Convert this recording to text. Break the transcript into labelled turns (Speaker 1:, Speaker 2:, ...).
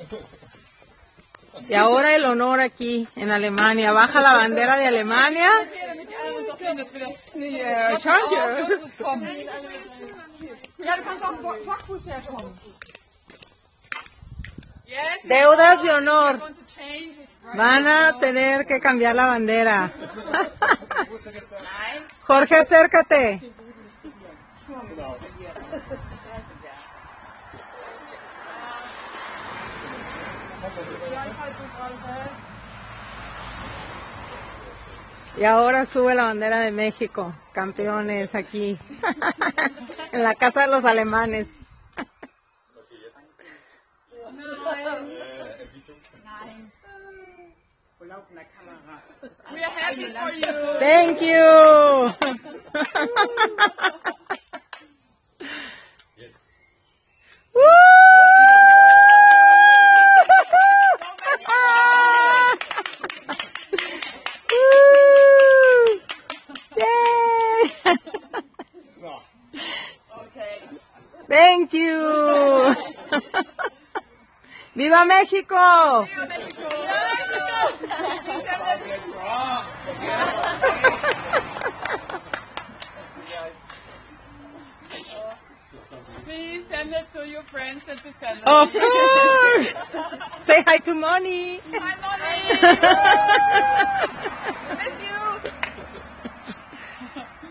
Speaker 1: Y ahora el honor aquí en Alemania. Baja la bandera de Alemania. Deudas de honor. Van a tener que cambiar la bandera. Jorge, acércate. Y ahora sube la bandera de México, campeones aquí, en la casa de los alemanes. Thank you. Thank you. ¡Viva México!
Speaker 2: Please send it to your friends at the center.
Speaker 1: Of course. Say hi to Moni.
Speaker 2: Hi, Moni.